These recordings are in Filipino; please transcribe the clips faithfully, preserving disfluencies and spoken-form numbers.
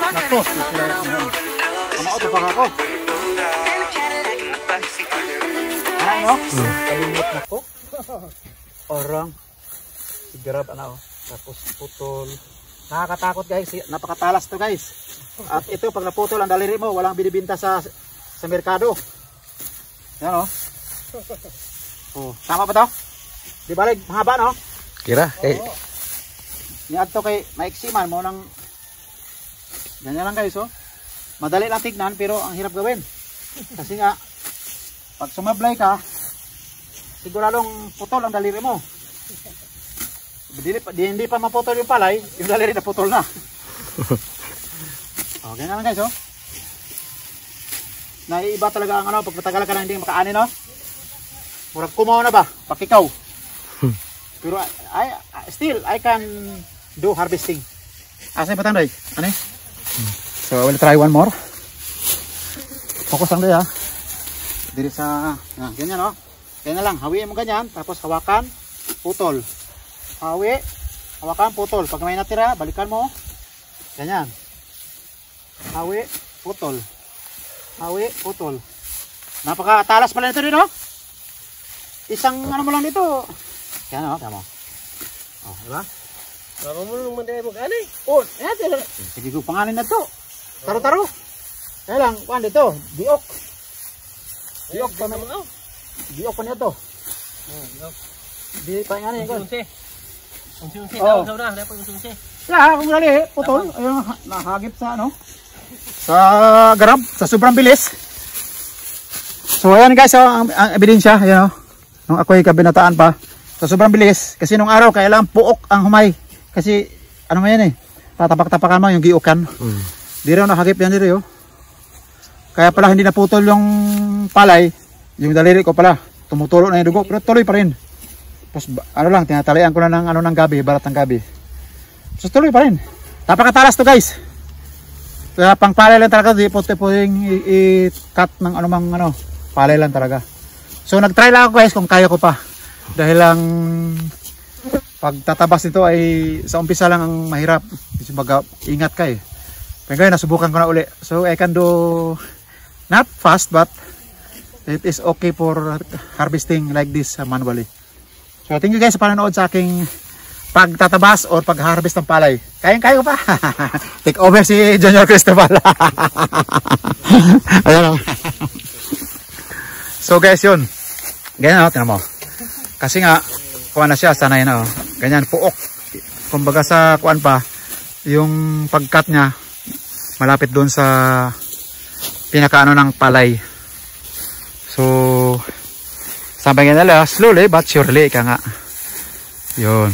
Nako, kamao pa ako. Ano? Kalimot na ko. Orang. Sigarap ano. Tapos putol. Nakakatakot guys. Napakatalas to guys. At ito pag naputol ang daliri mo, walang binibinta sa sa merkado. Yan o. Oh, tama ba to? Di balik, mahaba no? Kira. Eh. Niad to kay maiksi man mo nang ganyan lang guys oh. Madali lang tignan pero ang hirap gawin. Kasi nga pag sumablay ka, siguradong putol ang daliri mo. Hindi pa, hindi pa maputol yung palay, yung daliri na putol na. Oh, ganyan lang guys oh. Naiiba talaga ang ano, pag matagal ka na hindi makaanin no. Murag kumaw na ba? Pakikaw. Pero I, I still I can do harvesting. Asa ba tanday? Ano? So I will try one more. Focus lang dito ha. Diri sa ah, ganyan no. Ganyan lang, hawiin mo ganyan tapos hawakan, putol. Hawi, hawakan, putol. Pag may natira, balikan mo. Ganyan. Hawi, putol. Hawi, putol. Napakatalas pala nito dito. Isang ano mo lang dito. Yan o, tama. Oh, diba? Baka mo nung manday mo gani. Oh, yan. Sige ko pangalan na to. Taro-taro. Kaya lang, kuhan dito. Diok. Diok pa na. Diok pa niya to. Di pa nga niya. Unsi-unsi. Unsi-unsi. Daw na. Dapat unsi-unsi. Yeah, kung dali. Putol. Ayun, nahagip sa ano. Sa garab. Sa sobrang bilis. So, ayan guys. Ang, ang ebidensya. Ayan o. Nung ako'y kabinataan pa. So sobrang bilis kasi nung araw kailangan puok ang humay kasi ano man yan eh tatapak-tapakan mo yung giukan. Mm. Di raw nakagip yan dito. Kaya pala hindi naputol yung palay, yung daliri ko pala tumutulo na yung dugo pero tuloy pa rin. Tapos ano lang tinatalian ko na ng ano ng gabi, barat ng gabi. So tuloy pa rin. Napakatalas to guys. Kaya pang palay lang talaga, di po pwedeng i-cut ng anumang ano, palay lang talaga. So nag-try lang ako guys kung kaya ko pa. Dahil lang pagtatabas nito ay sa umpisa lang ang mahirap. Kasi baga ingat ka eh. Pero ngayon nasubukan ko na uli. So I can do not fast but it is okay for harvesting like this uh, manually. So thank you guys sa panonood sa aking pagtatabas or pag-harvest ng palay. Kayang-kaya ko pa. Take over si Junior Cristobal. Ayan o. So guys yun. Ganyan o, tinan mo. Kasi nga, kuha na siya, sanay na oh. Ganyan, puok. Kumbaga sa kuan pa, yung pag-cut niya, malapit doon sa pinakaano ng palay. So, sabi nga nila, slowly but surely, ika nga. Yun.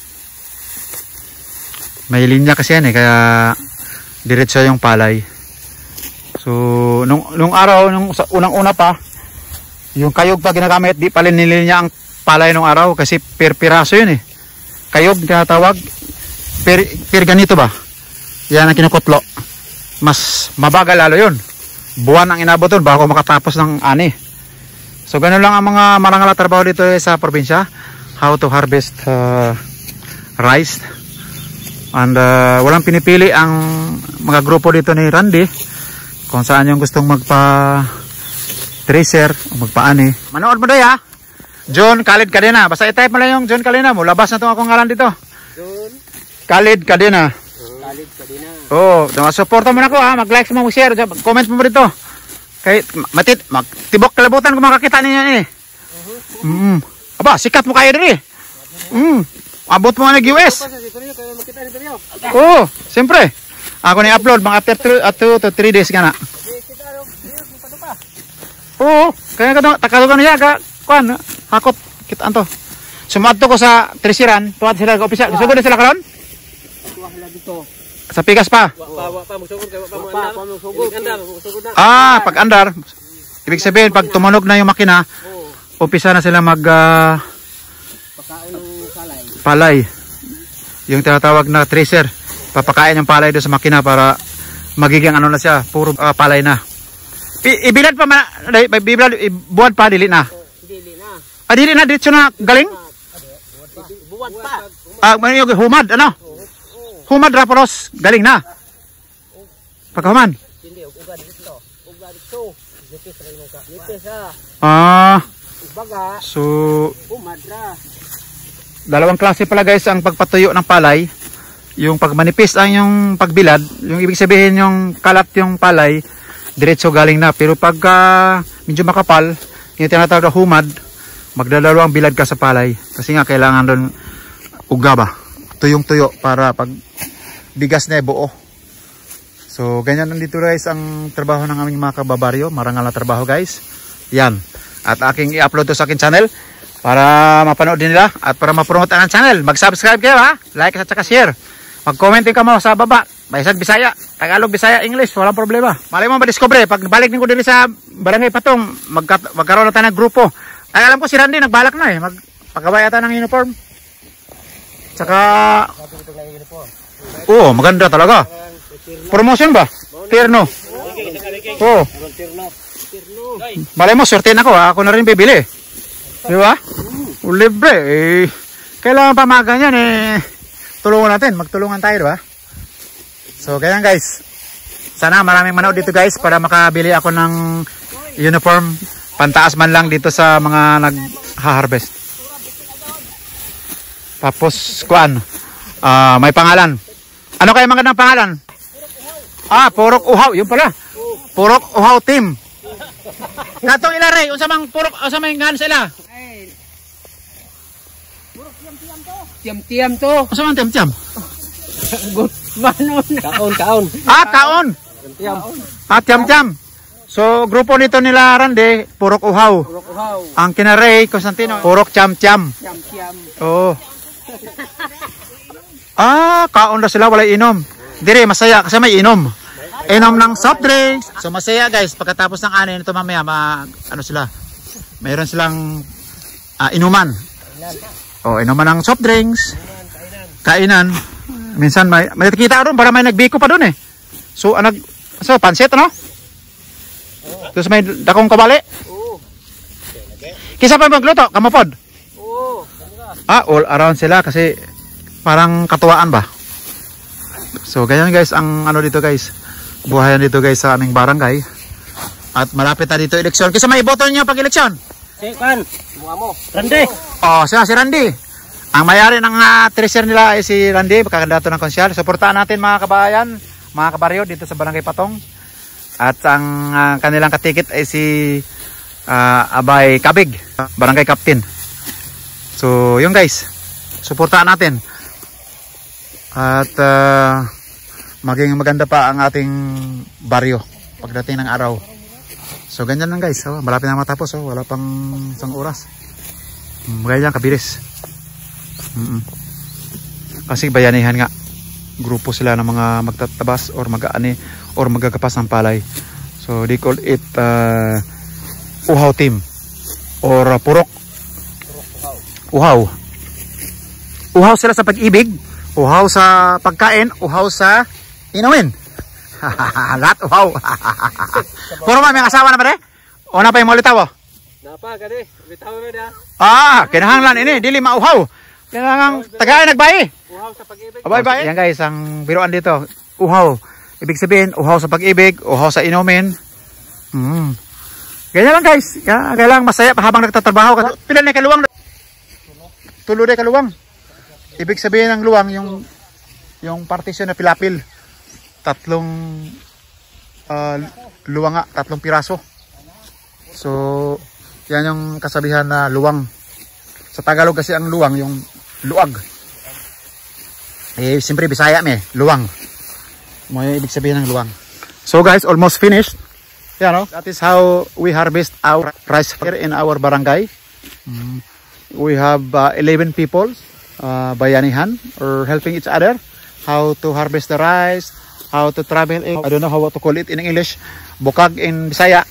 May linya kasi yan eh, kaya diretso yung palay. So, nung, nung araw, nung unang-una pa, yung kayog pa ginagamit, di pala nilinya ang palay nung araw kasi per piraso yun eh. Kayog tinatawag per, per ganito ba? Yan ang kinukutlo. Mas mabagal lalo yun. Buwan ang inabot doon bago makatapos ng ani. So ganun lang ang mga marangal na trabaho dito eh, sa probinsya. How to harvest uh, rice. And uh, walang pinipili ang mga grupo dito ni Randy kung saan yung gustong magpa tracer o magpaani. Manood mo doy ha. John Khalid Cadena. Basta i-type mo lang yung John Cadena mo. Labas na itong akong ngalan dito. John Khalid Cadena. Khalid Cadena. Oo. Oh, support mo na ako ha. Mag-like mo, mag-share. Comment mo mo dito. Kay matit, magtibok kalabutan kung makakita niya eh. Uh -huh. Mm. Aba, sikat mo kayo din eh. Mm. Abot mo nga nag-U S. Oo, oh, siyempre. Ako na-upload mga after two to three days ka na. Oo, kaya ka takalugan niya ka. Kuan, hakot kitaan to. Sumadto ko sa trisiran, tuwad sila ka opisyal. Sugod na sila karon? Tuwa sila dito. Sa pikas pa. Wa pa magsugod kay wa pa magsugod. Ah, pag andar. Ibig sabihin pag tumunog na yung makina, umpisa na sila mag uh, pakain ng palay. Palay. Yung tinatawag na tracer. Papakain yung palay doon sa makina para magiging ano na siya, puro uh, palay na. I ibilad pa man, ibilad, buwad pa, dili na. Dili na. Ah, dili na, dito na, galing? Buwad pa. Ah, uh, humad, ano? Humad raporos, galing na. Pagkahuman. Hindi, uga dito. Uga dito. Dipis rin mo ka. Dipis ah. Ah. Baga. So, umadra. Dalawang klase pala guys ang pagpatuyo ng palay. Yung pagmanipis ang yung pagbilad, yung ibig sabihin yung kalat yung palay, diretso galing na. Pero pag uh, medyo makapal, yung tinatawag na humad, magdadalawang bilad ka sa palay. Kasi nga kailangan doon uga ba, tuyong tuyo para pag bigas na buo. So ganyan nandito guys ang trabaho ng aming mga kababaryo. Marangal na trabaho guys. Yan. At aking i-upload to sa akin channel para mapanood din nila at para ma-promote ang channel. Mag-subscribe kayo ha. Like at saka share. Mag-comment din ka mo sa baba. Baisag Bisaya, Tagalog, Bisaya, English. Walang problema. Malay mo ma-discover. Pag balik din ko din sa Barangay Patong, magka magkaroon na tayo ng grupo. Ay alam ko si Randy nagbalak na eh. Magpagaway ata ng uniform. Tsaka oo, maganda talaga. Promotion ba? Tierno. Oo. Malay mo, sortein ako ha. Ako na rin bibili. Di ba? O, libre eh. Kailangan pa mga ganyan eh. Tulungan natin. Magtulungan tayo, di ba? So, ganyan guys. Sana maraming manood dito guys para makabili ako ng uniform. Pantaas man lang dito sa mga nag-harvest. Tapos, kuan. Uh, may pangalan. Ano kaya magandang pangalan? Ah, Purok Uhaw. Yun pala. Purok Uhaw Team. Katong ilaray. Unsa mang purok, unsa may ngan sila? Purok tiam-tiam to. Tiam-tiam to. Unsa man tiam-tiam? Manon. Kaon, kaon. Ah, kaon. Tiam. Ah, tiam-tiam. So, grupo nito nila Randy, Purok Uhaw. Purok Uhaw. Ang kinaray, Constantino, Purok Tiam-tiam. Tiam-tiam. Oo. Ah, kaon na sila, wala inom. Dire, masaya kasi may inom. Inom ng soft drinks. So masaya guys, pagkatapos ng anin ito mamaya, ma, ano sila, mayroon silang uh, inuman. O, inuman ng soft drinks. Kainan. Minsan may, may kita doon, para may nagbiko pa doon eh. So, anag, so, pansit ano? Tapos may dakong kabali. Kisa pa magluto, kamapod? Oo. Ah, all around sila kasi parang katuwaan ba? So, ganyan guys, ang ano dito guys. Buhayan dito guys sa aming barangay. At malapit na dito eleksyon. Kasi may boto niyo pag eleksyon? Si Kan, buha mo. Randy. Oh, siya si Randy. Ang mayari ng uh, treasurer nila ay si Randy, kakandidato ng konsyal. Suportahan natin mga kabayan, mga kabaryo dito sa Barangay Patong. At ang uh, kanilang katikit ay si uh, Abay Kabig, Barangay Captain. So, yun guys. Suportahan natin. At uh, maging maganda pa ang ating baryo pagdating ng araw. So ganyan lang guys, oh, malapit na matapos, oh, wala pang isang oras. Ganyan kabilis. Mm -mm. Kasi bayanihan nga, grupo sila ng mga magtatabas or mag-aani or magagapas ng palay. So they call it uh, Uhaw Team or uh, Purok Uhaw. Uhaw sila sa pag-ibig, uhaw sa pagkain, uhaw sa inumin. Lahat uhaw. Puro ba may asawa na ba rin? O na pa yung malitaw? Napa ka di? Bitaw na da. Ah, kinahanglan ini, dili mauhaw. Kailangan tagay nagbayi. Uhaw sa pag-ibig. Abay-bay. Yan guys, ang biruan dito, uhaw. Ibig sabihin, uhaw sa pag-ibig, uhaw sa inumin. Hmm. Ganyan lang guys. Kailangan masaya habang nagtatrabaho. Pila na kaluwang? Tulo na kaluwang. Ibig sabihin ng luwang, yung yung partition na pilapil. Tatlong uh, luwang nga, tatlong piraso. So, yan yung kasabihan na luwang. Sa Tagalog kasi ang luwang, yung luag. Eh, siyempre Bisaya may, luwang. May ibig sabihin ng luwang. So guys, almost finished. Yan, no? That is how we harvest our rice here in our barangay. Mm. We have uh, eleven people. Uh, bayanihan or helping each other how to harvest the rice, how to travel in, I don't know how to call it in English, bukag in Bisaya,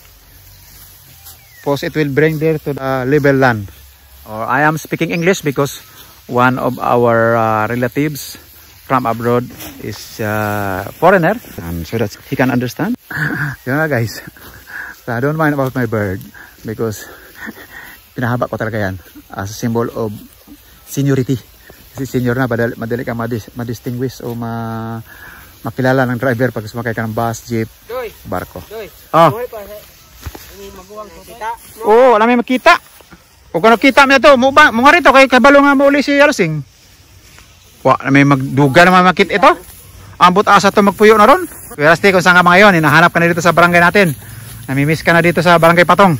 because it will bring there to the level land. Or I am speaking English because one of our uh, relatives from abroad is uh, foreigner, and so that he can understand. Yun nga guys, so I don't mind about my bird because pinahaba ko talaga yan as a symbol of seniority. Kasi senior na, madali, madali ka madis, madistinguish o ma, makilala ng driver pag sumakay ka ng bus, jeep, Doy. barko. Doy. Oh. Buhay pa sa ini maguwang sa kita. Oo, alam mo makita. O kung nakita mo ito, mo ba, mo nga rito, kay kabalo nga mo uli si Alasing. Wa, na may magduga naman makit ito. Ambot asa to magpuyo na ron. Kaya Asti, kung saan ka mga yun, hinahanap ka na dito sa barangay natin. Namimiss ka na dito sa barangay Patong.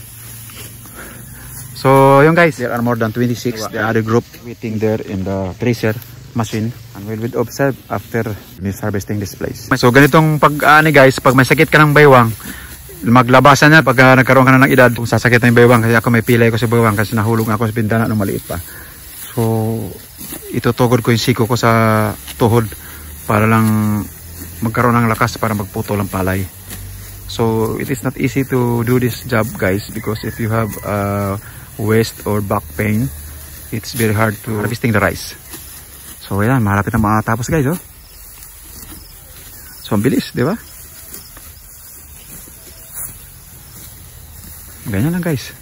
So, yun guys, there are more than twenty-six. The other group waiting there in the tracer machine. And we will observe after this harvesting this place. So, ganitong pag-ani guys, pag may sakit ka ng baywang, maglabasan na pag uh, nagkaroon ka na ng edad kung sasakit na yung baywang. Kasi ako may pilay ko sa baywang kasi nahulog ako sa bintana nung maliit pa. So itutugod ko yung siko ko sa tuhod para lang magkaroon ng lakas para magputol ang palay. So it is not easy to do this job guys, because if you have uh, waist or back pain, it's very hard to harvesting the rice. So yan, malapit na matapos guys, oh. So ang bilis, di ba? Ganyan lang guys.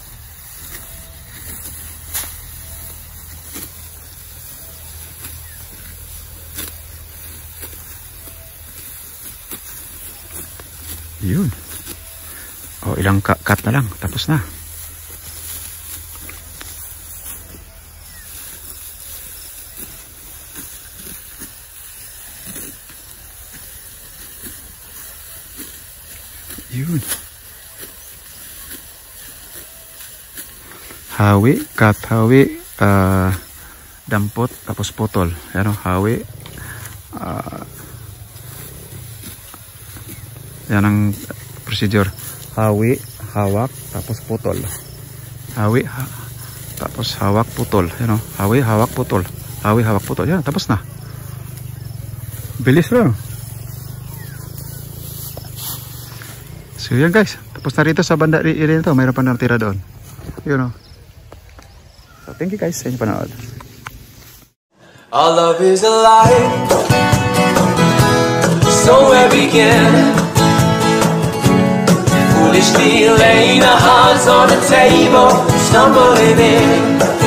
Yun. O ilang cut na lang, tapos na. Yun. Hawi, cut hawi, uh, dampot, tapos putol. Yan o, hawi. Uh, yan ang procedure. Hawi, hawak, tapos putol. Hawi, ha tapos hawak, putol. Yan o, hawi, hawak, putol. Hawi, hawak, putol. Yan, tapos na. Bilis lang. So yan guys, tapos na rito sa banda area nito. Mayroon pa natira doon. Yun o. So, thank you guys sa inyong panood. Our love is alive, so where begin? Foolishly laying our hearts on the table, stumbling in.